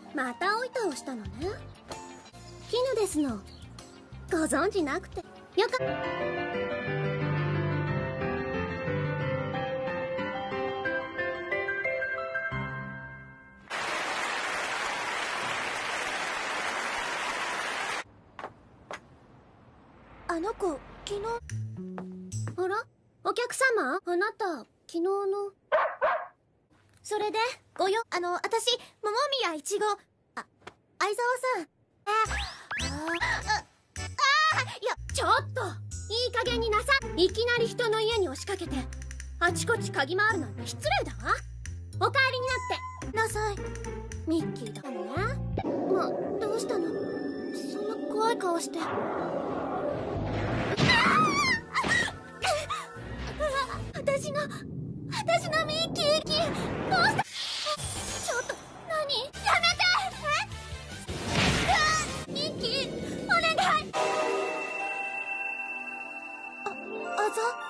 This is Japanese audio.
またおいたをしたのね。絹ですの。ご存知なくてよかった。あの子、昨日。あら、お客様、あなた、昨日の。それで、私、桃宮いちご。相沢さん。いや、ちょっと、いい加減になさい。いきなり人の家に押しかけて、あちこち嗅ぎ回るなんて失礼だわ。お帰りになって、なさい。ミッキーだもんね。どうしたの？そんな怖い顔して。私のミッキー、どうした？ちょっと、何？やめて！ミッキー、お願い！あざ？